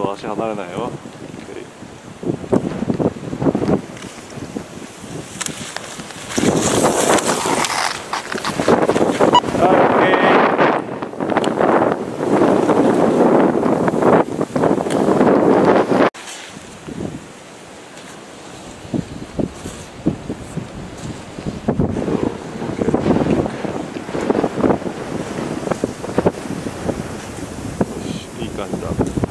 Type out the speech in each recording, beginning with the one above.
と足離れないよ。いい感じだ。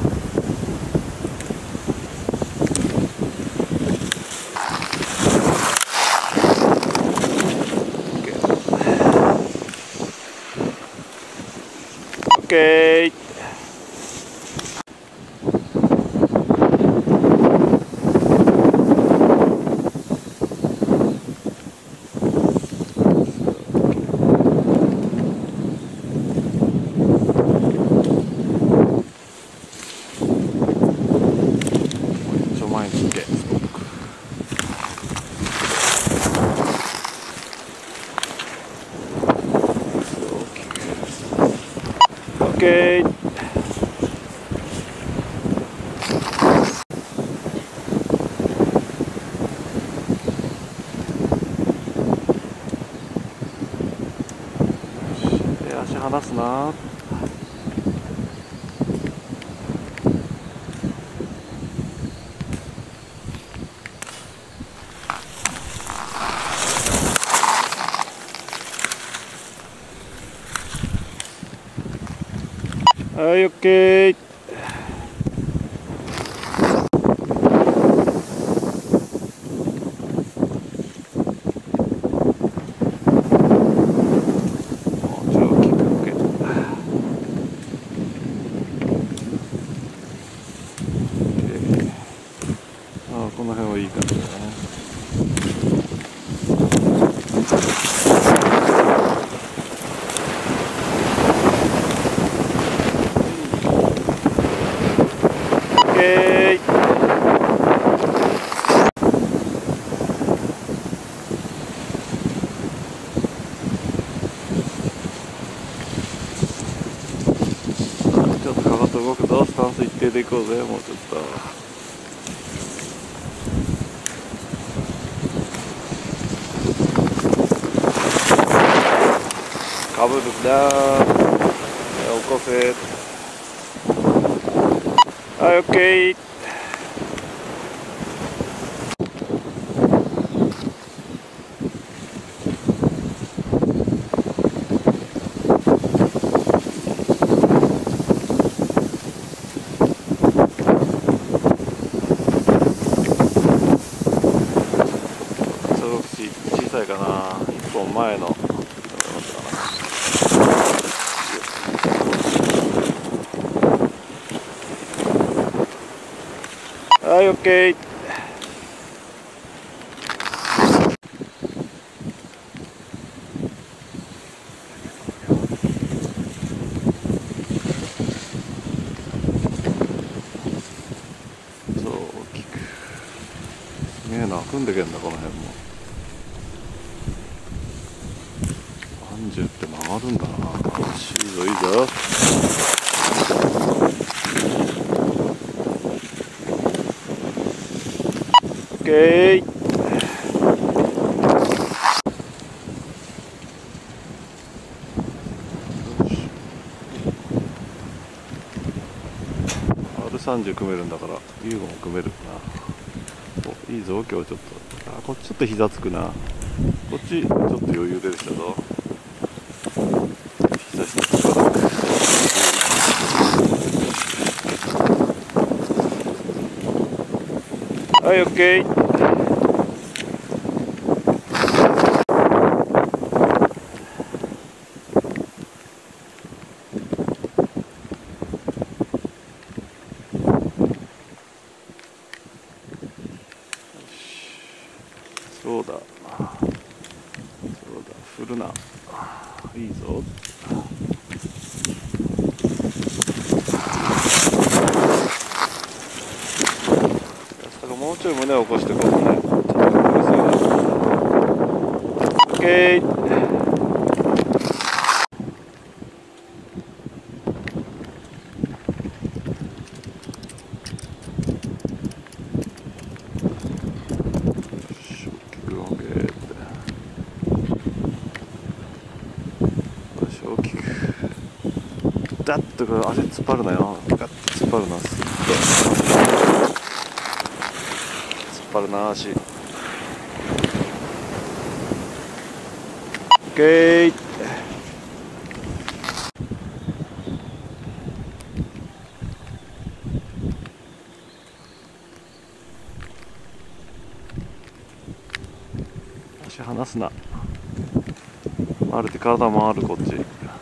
オッケー。前につけストップ。オッケー。で、足離すな。はい、オッケー。この辺はいい感じだね。オッケー。ちょっとかかと動くぞ。スタンス一定でいこうぜ。もうちょっと。かぶるんだ。起こせ。はい、オッケー。小さいかな。一本前の。はい、オッケー。そう、大きく。すげえな、組んでけんだ、この辺も。30って曲がるんだな。よし、いいぞ、いいぞ。オッケー。R30 組めるんだから、ユーゴも組めるな。お、いいぞ、今日ちょっと。あ、こっちちょっと膝つくな。こっちちょっと余裕出てきたぞ。膝下つかなく。はい、オッケー。そうだ、振るな。いいぞ。もうちょい胸を起こしてこうね。ちょっと苦しいな。オッケー。 ガッとこう足突っ張るなよ。ガッと突っ張るな。スッと突っ張るな足。オッケー。足離すな。回るって体回るこっち。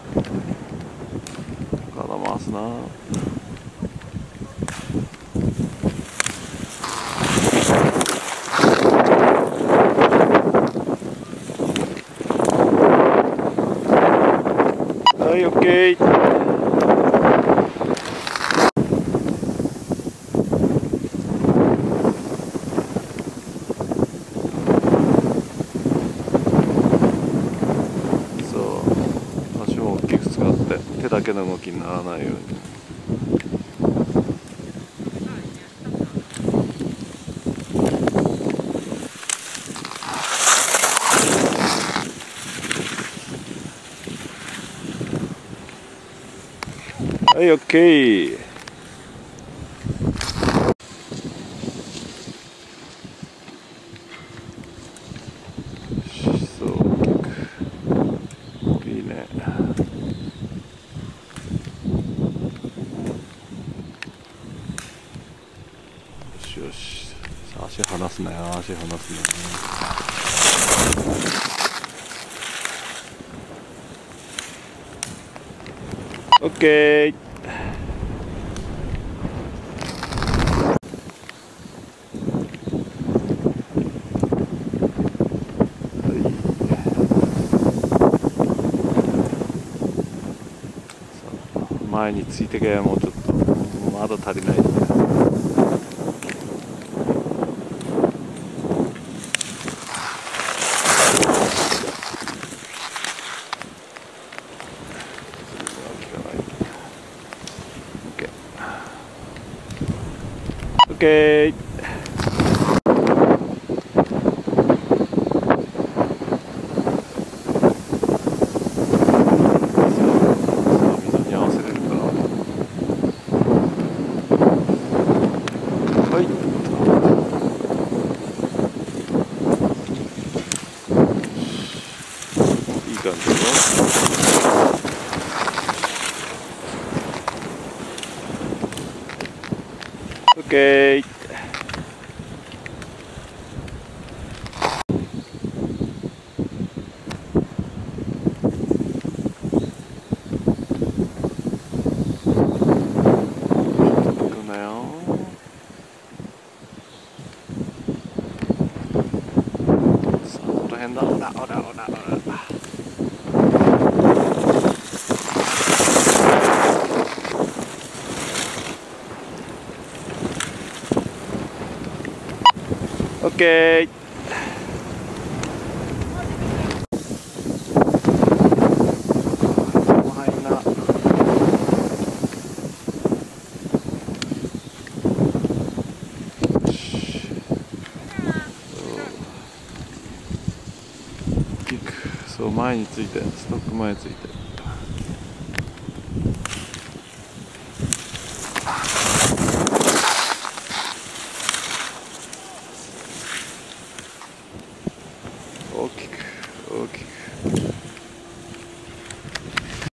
体回すな。はい、オッケー。足を大きく使って手だけの動きにならないように。はい、オッケー。そう、いいね。よしよし。さあ、足離すなよ、足離すなよ。オッケー。前についてけ。もうちょっとまだ足りない。オッケー。いい感じだよ。オッケー。行くなよ。さあ、この辺だ。ほらほらほらほら。オッケー。そう、前について、ストック前について。大きく大きく。